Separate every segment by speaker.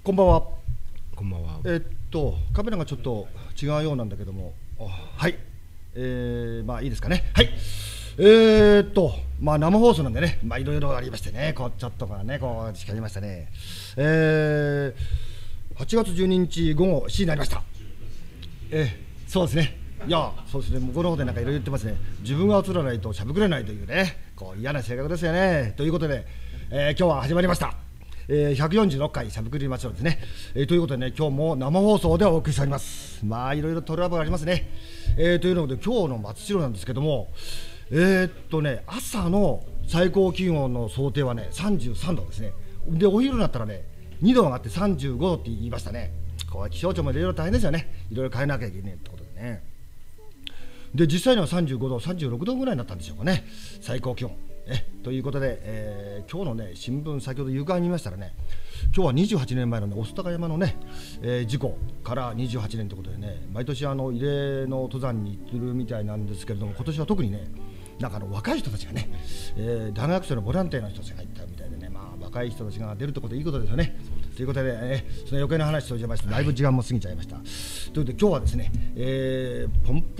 Speaker 1: こんばんは。
Speaker 2: こんばんは。
Speaker 1: カメラがちょっと違うようなんだけども、はい、まあいいですかね。はい。まあ生放送なんでね、まあいろいろありましてね、こうチャットがね、こう近りましたね。8月12日午後7時になりました。そうですね。いや、そうですね。向こうの方でなんかいろいろ言ってますね。自分が映らないとしゃべくれないというね、こう嫌な性格ですよね。ということで、今日は始まりました。146回しゃべくりましょうですね。ということでね、今日も生放送でお送りしております。まあいろいろトラブルありますね。というので今日の松代なんですけども、朝の最高気温の想定はね33度ですね。でお昼になったらね2度上がって35度って言いましたね。こう気象庁もいろいろ大変ですよね。いろいろ変えなきゃいけないってことでね。で実際には35度36度ぐらいになったんでしょうかね、最高気温。ということで、今日のね新聞先ほど夕刊見ましたらね、今日は28年前のね御巣鷹山のね、事故から28年ということでね、毎年慰霊の登山に行ってるみたいなんですけれども、今年は特にねなんか若い人たちがね、大学生のボランティアの人たちが行ったみたいでね、まあ若い人たちが出るってことでいいことですよね。ということで、その余計な話とおじましてだいぶ時間も過ぎちゃいました。ということで今日はですね、ポン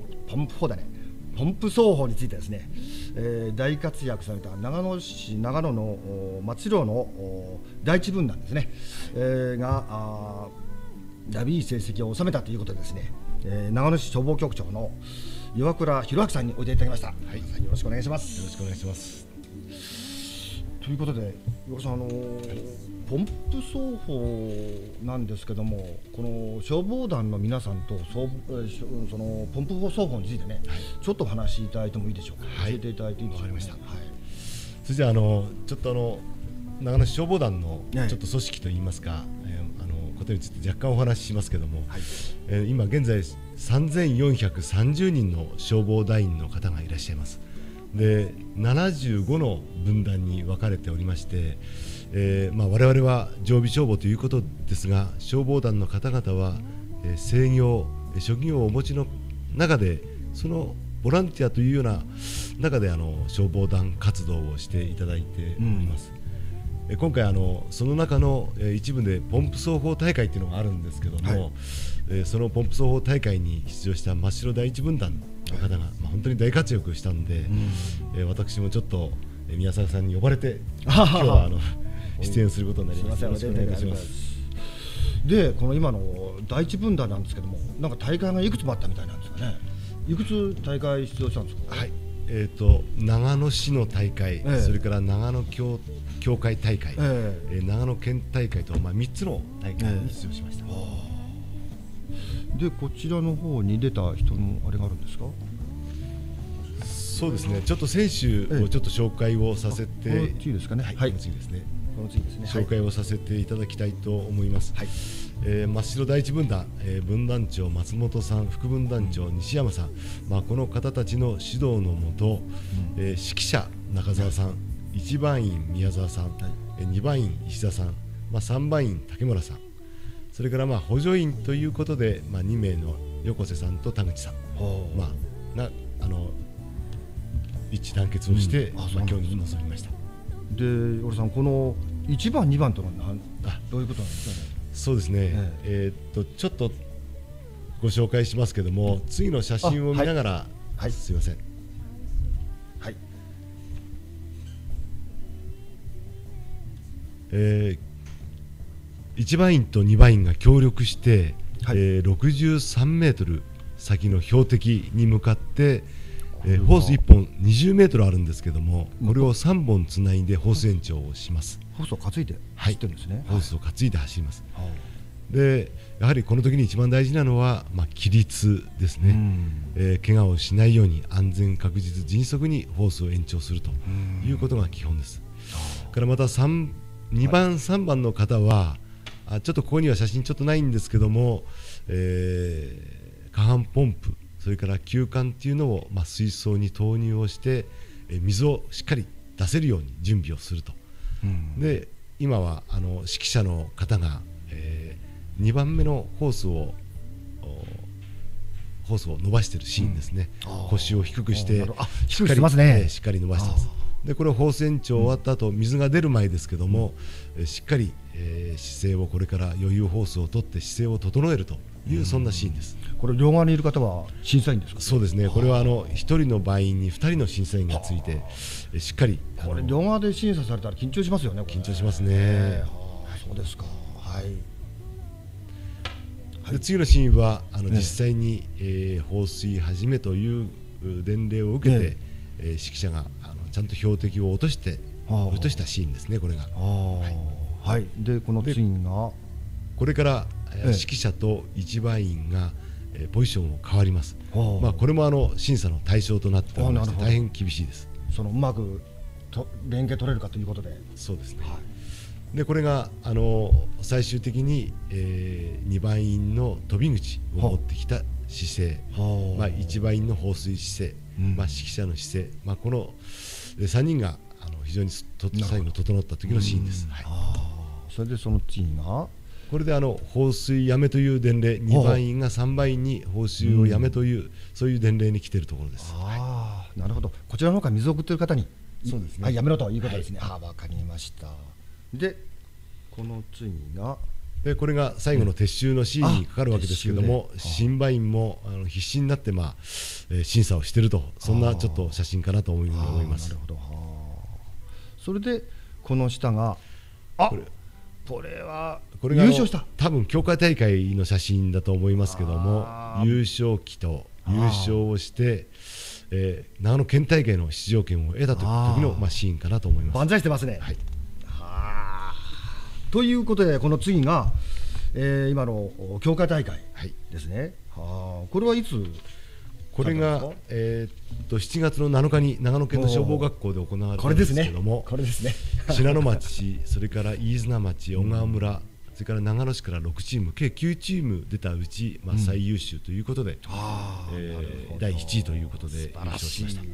Speaker 1: プ奏法についてですね、大活躍された長野の松代の第一分団ですね、がダビー成績を収めたということでですね、長野市消防局長の岩倉弘明さんにおいでいただきました。はい、よろしくお願いします。
Speaker 2: よろしくお願いします。
Speaker 1: ということで岩倉さん、ポンプ奏法なんですけども、この消防団の皆さんとそのポンプ奏法についてね、ちょっとお話しいただいてもいいでしょうか。教えていただいていいでしょうか。わかりました。
Speaker 2: それじゃあちょっと長野市消防団のちょっと組織といいますか、ことについて若干お話ししますけども、今現在3430人の消防団員の方がいらっしゃいます。で75の分団に分かれておりまして、我々は常備消防ということですが、消防団の方々は、制業職業をお持ちの中で、そのボランティアというような中で消防団活動をしていただいております。今回その中の一部でポンプ奏法大会というのがあるんですけども、そのポンプ奏法大会に出場した真っ白第一分団の方が、本当に大活躍したんで、私もちょっと宮坂さんに呼ばれて今日は出演することになります。よろしくお願いします。
Speaker 1: でこの今の第一分団なんですけども、なんか大会がいくつもあったみたいなんですかね。いくつ大会出場したんですか。
Speaker 2: はい、長野市の大会、それから長野協会大会、長野県大会と、3つの大会に出場しました。
Speaker 1: でこちらの方に出た人のあれがあるんですか。
Speaker 2: そうですね、ちょっと選手をちょっと紹介をさせて、
Speaker 1: この次ですかね。
Speaker 2: この次ですね。紹介をさせていただきたいと思います。真っ白第一分団、分団長松本さん、副分団長西山さん、この方たちの指導のもと、指揮者中澤さん、1番員宮沢さん、2番員石田さん、3番員竹村さん、それから補助員ということで、2名の横瀬さんと田口さんが一致団結をして、競技に臨みました。
Speaker 1: で岩倉さん、この1番2番というのはどういうことなんですかね。
Speaker 2: そうですね、ちょっとご紹介しますけども、次の写真を見ながら、すいません。1番員と2番員が協力して、63メートル先の標的に向かって、ホース1本20メートルあるんですけども、これを3本つないでホース延長をします。
Speaker 1: ホースを担いで走ってるんですね。
Speaker 2: ホースを担いで走ります。でやはりこの時に一番大事なのは、規律ですね。怪我をしないように安全確実迅速にホースを延長するということが基本です。からまた2番3番の方は、ちょっとここには写真ちょっとないんですけども、下半ポンプ、それから吸管っていうのを水槽に投入をして、水をしっかり出せるように準備をすると。で今は指揮者の方が、2番目のホースを伸ばしているシーンですね。腰を低くしてしっかり伸ばしてます。 でこれ放水延長終わった後、水が出る前ですけども、しっかり、姿勢をこれから余裕ホースを取って姿勢を整えるという、そんなシーンです。
Speaker 1: これ両側にいる方は審査員ですか？
Speaker 2: そうですね、これは1人の売員に2人の審査員がついて、しっかり
Speaker 1: これ両側で審査されたら緊張しますよね。
Speaker 2: 緊張しますね。
Speaker 1: そうですか。はい。
Speaker 2: で次のシーンは実際に、放水始めという伝令を受けて、指揮者がちゃんと標的を落としたシーンですね、これが。
Speaker 1: はい。でこの次が
Speaker 2: これから、指揮者と一番員が、ポジションを変わります。まあこれも審査の対象となっておりまして大変厳しいです。
Speaker 1: そのうまく連携取れるかということで。
Speaker 2: そうですね。でこれが最終的に、2番員の飛び口を持ってきた姿勢、1番員の放水姿勢、指揮者の姿勢、この3人が非常に最後整った時のシーンです。
Speaker 1: それでその次が
Speaker 2: これで放水やめという伝令、2番員が3番員に放水をやめという、そういう伝令に来ているところです。
Speaker 1: なるほど。こちらの方から水を送っている方に
Speaker 2: そうですね、
Speaker 1: やめろということですね。わかりました。でこの次が
Speaker 2: これが最後の撤収のシーンにかかるわけですけれども、審判員も必死になって審査をしていると、そんなちょっと写真かなと思います。
Speaker 1: なるほど。それでこの下がこれは優勝した
Speaker 2: 多分強化大会の写真だと思いますけども、優勝旗と優勝をして、長野県大会の出場権を得た時のシーンかなと思います。
Speaker 1: 万歳してますね。
Speaker 2: はい。
Speaker 1: ということでこの次が、今の強化大会ですね。これはいつ？
Speaker 2: これが7月の7日に長野県の消防学校で行われたんですけども、信濃町、それから飯綱町、小川村、それから長野市から6チーム計9チーム出たうち、最優秀ということで、第1位ということで優勝しました。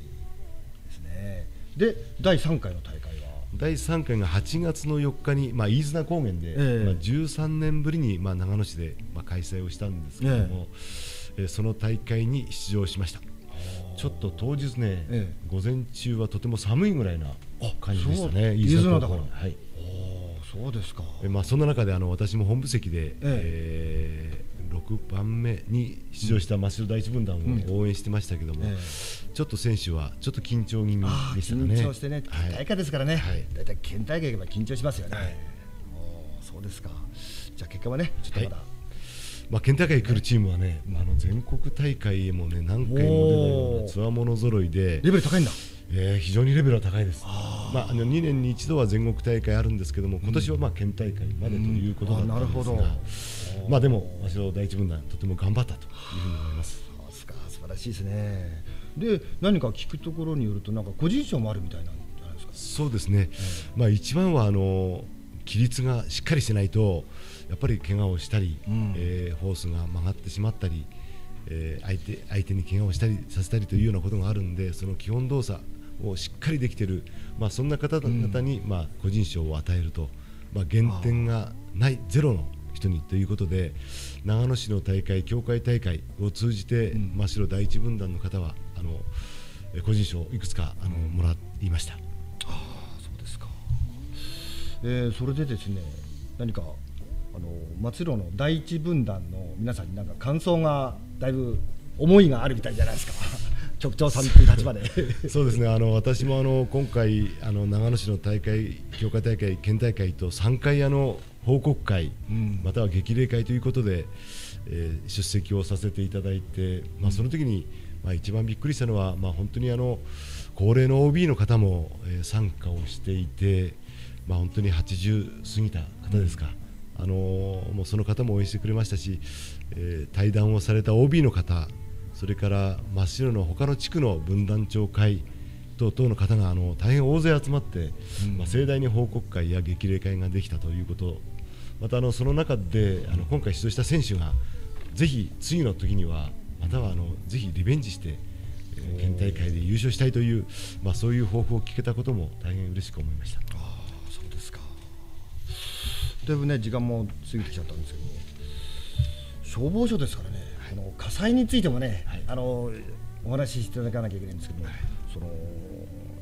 Speaker 1: で第3回の大会は
Speaker 2: 第3回が8月の4日に、飯綱高原で、13年ぶりに、長野市で、開催をしたんですけども、その大会に出場しました。ちょっと当日ね、午前中はとても寒いぐらいな感じでしたね。
Speaker 1: 飯綱だから。そうですか。
Speaker 2: そんな中で私も本部席で、6番目に出場した真城第一分団を応援してましたけども、ちょっと選手はちょっと緊張気味でしたね。
Speaker 1: 緊張してね、県大会ですからね。大体県大会が緊張しますよね。そうですか。じゃあ結果はね、ちょっとまだ
Speaker 2: 県大会来るチームはね、全国大会へもね何回も出るようなつわもの揃いで、
Speaker 1: レベル高いんだ。
Speaker 2: 非常にレベルは高いです。2年に一度は全国大会あるんですけども、今年は県大会までということだったんですが、でも真城第一分団とても頑張ったというふうに思います。
Speaker 1: 素晴らしいですね。で何か聞くところによるとなんか個人賞もあるみたいなんじゃないですか。
Speaker 2: そうですね。一番は規律がしっかりしてないとやっぱり怪我をしたり、ホースが曲がってしまったり、相手に怪我をしたりさせたりというようなことがあるんで、その基本動作をしっかりできている、そんな方々に個人賞を与えると、減点がないゼロの人にということで、長野市の大会、協会大会を通じて真城第一分団の方は個人賞をいくつかもらいました。
Speaker 1: そうですか。それでですね、何か松代の第一分団の皆さんに何か感想がだいぶ思いがあるみたいじゃないですか。局長さんという立場で。
Speaker 2: そうですね。私も今回長野市の大会、強化大会、県大会と3回報告会、または激励会ということで、出席をさせていただいて、その時に、一番びっくりしたのは、本当に高齢の OB の方も、参加をしていて、本当に80過ぎた方ですか。もうその方も応援してくれましたし、対談をされた OB の方、それから真っ白の他の地区の分団長会等々の方が大変大勢集まって、盛大に報告会や激励会ができたということ、またその中で今回出場した選手がぜひ次の時にはまたはぜひリベンジして県大会で優勝したいという、そういう抱負を聞けたことも大変嬉しく思いました。
Speaker 1: そうですか。だいぶね時間も過ぎてきちゃったんですけど、消防署ですからね、火災についてもね、お話ししていただかなきゃいけないんですけども、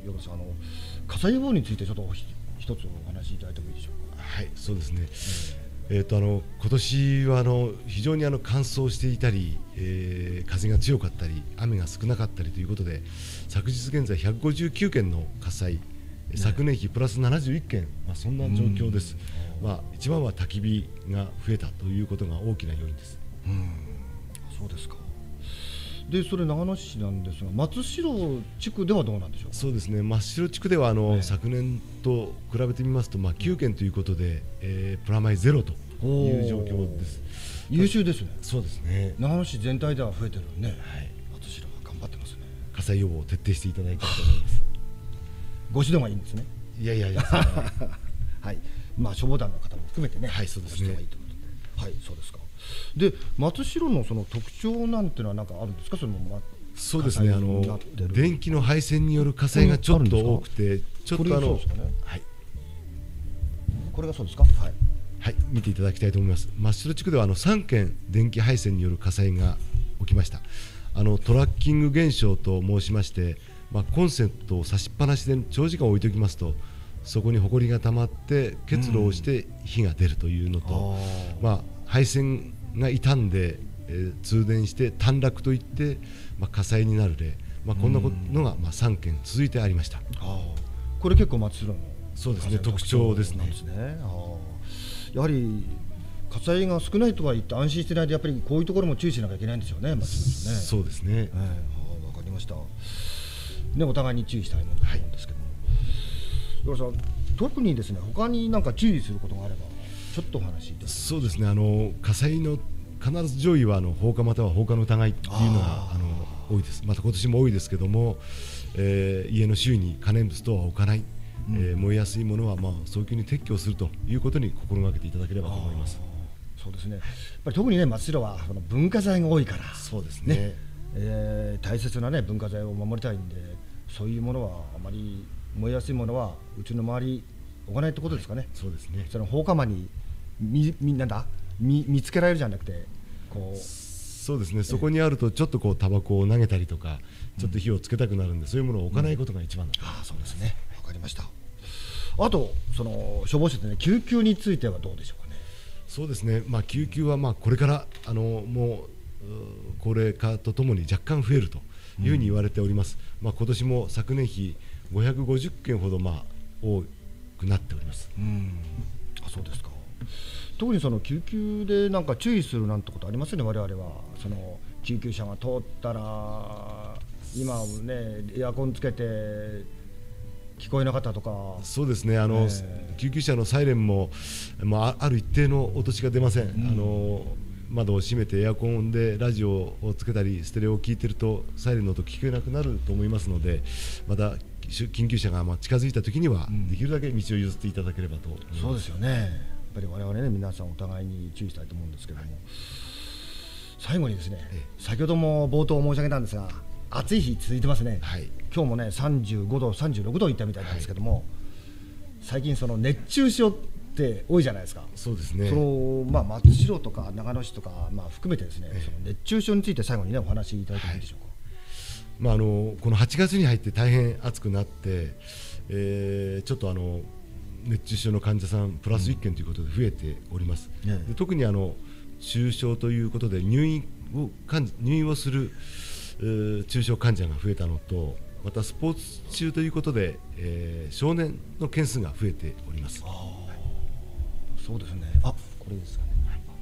Speaker 1: 岩田さん、火災予防についてちょっと一つお話しいただいてもいいでしょうか。
Speaker 2: はい、そうですね。今年は非常に乾燥していたり、風が強かったり雨が少なかったりということで、昨日現在159件の火災、昨年比プラス71件、そんな状況です。一番は焚き火が増えたということが大きな要因です。
Speaker 1: そうですか。でそれ長野市なんですが、松代地区ではどうなんでしょうか。
Speaker 2: そうですね、松代地区では昨年と比べてみますと、9件ということで、プラマイゼロという状況です。
Speaker 1: 優秀ですね。
Speaker 2: そうですね、
Speaker 1: 長野市全体では増えてるね。松代は頑張ってますね。
Speaker 2: 火災予防を徹底していただきたいと思います。
Speaker 1: ご指導がいいんですね。
Speaker 2: いやいやいや
Speaker 1: はい、消防団の方も含めてね、
Speaker 2: はい、そうですね。
Speaker 1: はい、そうですか。で松代のその特徴なんていうのは何かあるんですか。
Speaker 2: そうですね、電気の配線による火災がちょっと多くて、ちょっとはい、
Speaker 1: これがそうですか。はい、
Speaker 2: はい、見ていただきたいと思います。松代地区では3件電気配線による火災が起きました。トラッキング現象と申しまして、コンセントを差しっぱなしで長時間置いておきますと、そこに埃が溜まって結露をして火が出るというのと、配線が傷んで、通電して短絡といって、火災になる例、こんなのが3件続いてありました。
Speaker 1: これ結構松代の
Speaker 2: そうですね、特徴ですね。
Speaker 1: やはり火災が少ないとは言って安心してないと、やっぱりこういうところも注意しなきゃいけないんですよね。
Speaker 2: そうですね。
Speaker 1: わかりました。ね、お互いに注意したいものと思うんですけども、岩田さん、特にですね、他に何か注意することがあればちょっとお話しいただきます。
Speaker 2: そうですね、火災の必ず上位は放火または放火の疑いっていうのが多いです。また今年も多いですけども、家の周囲に可燃物等は置かない、燃えやすいものは早急に撤去するということに心がけていただければと思います。
Speaker 1: そうですね、やっぱり特にね、松代は文化財が多いから、
Speaker 2: そうですね、
Speaker 1: 大切な、文化財を守りたいんで、そういうものはあまり燃えやすいものはうちの周り置かないってことですかね。
Speaker 2: そうですね。
Speaker 1: その放火魔に見つけられるじゃなくて、
Speaker 2: そうですね、そこにあるとちょっとタバコを投げたりとか、ちょっと火をつけたくなるんで、そういうものを置かないことが一番だと思います。
Speaker 1: そうですね、わかりました。あと消防車でね、救急についてはどうでしょうかね。
Speaker 2: そうですね、救急はこれからもう高齢化とともに若干増えるというふうに言われております。今年も昨年比550件ほど多くなっております。
Speaker 1: そうですか。特に救急でなんか注意するなんてことありますよね。我々は救急車が通ったら今ね、エアコンつけて聞こえなかったとか。
Speaker 2: そうですね、救急車のサイレンも、ある一定の音しか出ません。窓を閉めてエアコンでラジオをつけたりステレオを聞いてるとサイレンの音聞こえなくなると思いますので、また緊急車が近づいた時にはできるだけ道を譲っていただければと思います。
Speaker 1: そうですよね。やっぱり我々ね、皆さんお互いに注意したいと思うんですけども、最後にですね、先ほども冒頭申し上げたんですが、暑い日続いてますね。今日もね35度36度いったみたいなんですけども、最近熱中症って多いじゃないですか。
Speaker 2: そうですね。
Speaker 1: 松代とか長野市とか、含めてですね、熱中症について最後にねお話しいただいてもいいでしょうか。
Speaker 2: この8月に入って大変暑くなって、ちょっと熱中症の患者さんプラス1件ということで増えております。で特に重症ということで入院をする重症患者が増えたのと、またスポーツ中ということで、少年の件数が増えております。
Speaker 1: そうですね。これですかね。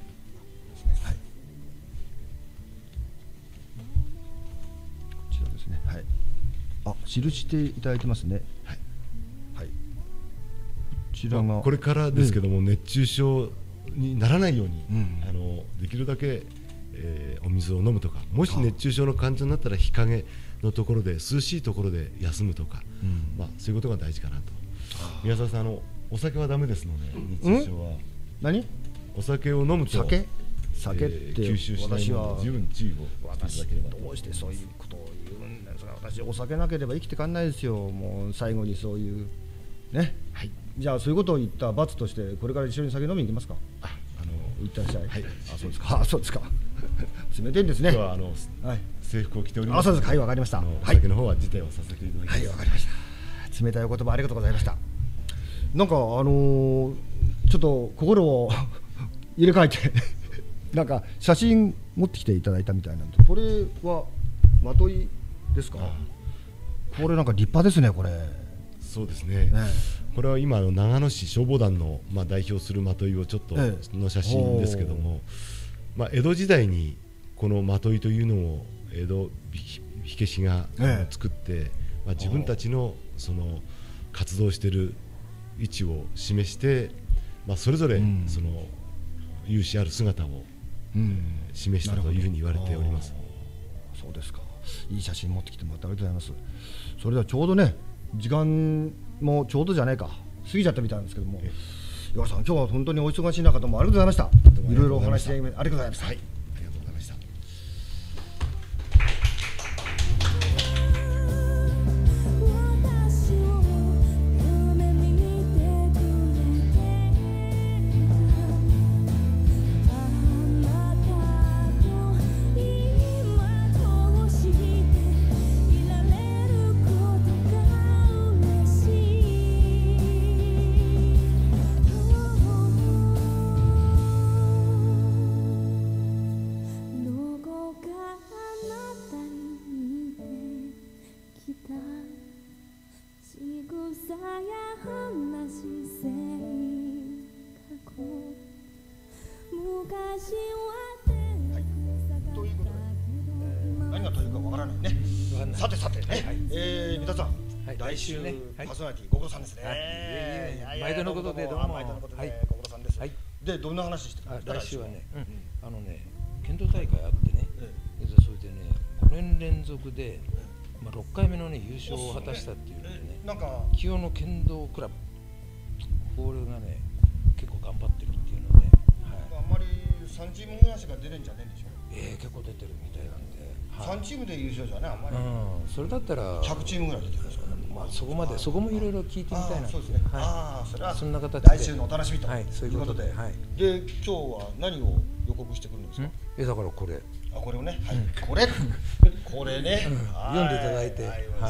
Speaker 1: こちらですね。記していただいてますね。こちらが
Speaker 2: これからですけども、熱中症にならないように、できるだけ、お水を飲むとか、もし熱中症の患者になったら日陰のところで涼しいところで休むとか、そういうことが大事かなと。宮沢さん、お酒はダメですので、熱中症は。
Speaker 1: 何？
Speaker 2: お酒を飲むと
Speaker 1: 酒って
Speaker 2: 吸収しないので十分注意をしていただければ。
Speaker 1: どうしてそういうことを言うんですか。私お酒なければ生きていかんないですよ。もう最後にそういうね。じゃあそういうことを言った罰として、これから一緒に酒飲みに行きますか。いってらっしゃい。そうですか。そうですか。冷ていんですね。
Speaker 2: 今日は制服を着ております。
Speaker 1: そうですか。わかりました。
Speaker 2: お酒の方は辞退をさせていただきます。
Speaker 1: わかりました。 冷たいお言葉ありがとうございました。なんかちょっと心を入れ替えてなんか写真持ってきていただいたみたいなんで、これはまといですか？これなんか立派ですね、これ。
Speaker 2: そうですね、これは今長野市消防団の、代表するまといをちょっとの写真ですけども、江戸時代にこのまといというのを江戸火消しが作って、自分たちのその活動している位置を示して、それぞれその勇姿ある姿を示したというふうに言われております。
Speaker 1: そうですか。いい写真持ってきてもらってありがとうございます。それではちょうどね、時間もちょうどじゃないか、過ぎちゃったみたいなんですけども、岩さん、今日は本当にお忙しい中どうもありがとうございました。いろいろお話しありがとうございました。はい、
Speaker 2: ありがとうございました。
Speaker 1: 何がというかわからないね。さてさてね、皆さん、来週パーソナリティご苦労さんですね。
Speaker 3: 毎度のことでどうも。
Speaker 1: 毎度のことでご苦労さんです。でどんな話してる？
Speaker 3: 来週はね、剣道大会あってね、それでね5年連続で6回目のね優勝を果たしたっていうのでね、
Speaker 1: なんか
Speaker 3: 清野剣道クラブ、これがね結構頑張ってるっていうので、
Speaker 1: あんまり3チームぐらいしか出れんじゃねえんでしょ。
Speaker 3: 結構出てるみたいなんで、
Speaker 1: 3チームで優勝じゃね、あんまり。
Speaker 3: それだったら
Speaker 1: 100チームぐらい出てるんですかね。
Speaker 3: そこもいろいろ聞いてみたいな。
Speaker 1: そうですね。それは
Speaker 3: そんな形で
Speaker 1: 来週のお楽しみということで、で今日は何を予告してくるんですか？
Speaker 3: だからこれ。
Speaker 1: これをね、これね、
Speaker 3: 読んでいただいて、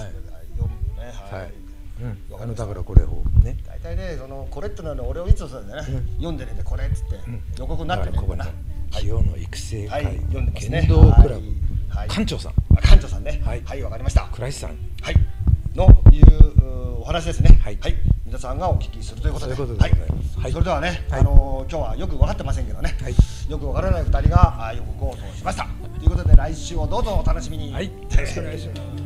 Speaker 3: だからこれをね。
Speaker 1: 大体ね、そのこれってのは俺をいつもそうだよね。読んでねこれっつって予告になってね。
Speaker 3: ここね。清野育成会剣道クラブ館長さん。
Speaker 1: 館長さんね。はい、わかりました。
Speaker 3: 倉石さん。
Speaker 1: はい。のいうお話ですね。はい。皆さんがお聞きするということで。はい。それではね、今日はよく分かってませんけどね。よく分からない2人が予告を通しました。ということで来週をどうぞお楽しみに。
Speaker 3: はい。よろしくお願いします。